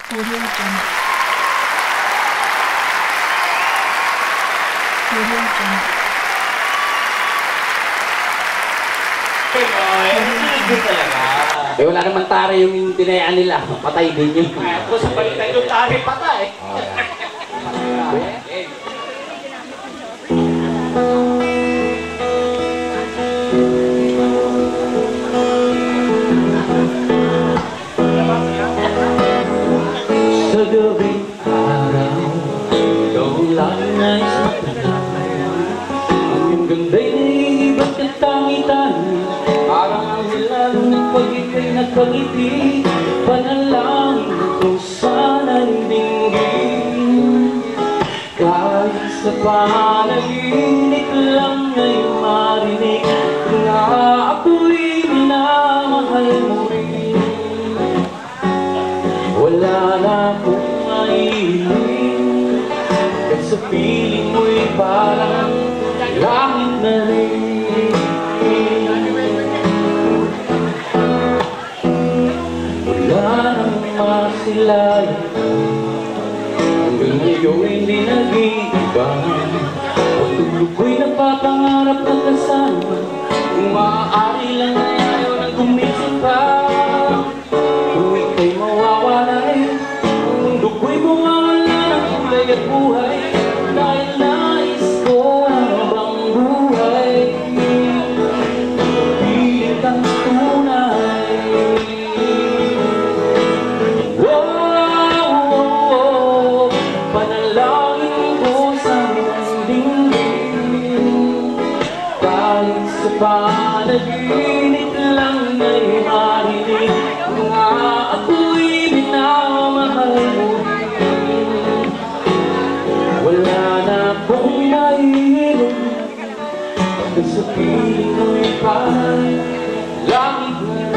Eh, wala naman tari yung tinayaan nila. Patay din yun. Kung sa balitan yung tari, patay. Sa gabing araw, ikaw lang nais matanaw. Ang ganda'y naiibat at tangi-tangi, parang ang hilang pag ika'y nagpangiti. Panalangin ko sana'y dinggin, kahit sa panaginip lang ay marinig na ako'y minamahal mo rin. Wala na akong maiiling, kahit sa piling mo'y parang langit na rin. Wala nang masilayan, hanggang ngayon hindi nag-iiba. Pagtulog ko'y napapangarap na kasama, kung maaari lang ay ayaw nang gumising pa. Kung ika'y mawawalay, ang mundo ko'y mawawala ng kulay at buhay. Dahil nais ko na habang buhay, pilit ang tunay. Panalangin ko sa dinggin, kahit sa panaginip lang ay marinig na ako'y minamahal mo rin. Wala na akong maiiling, pagkat sa piling mo'y parang langit na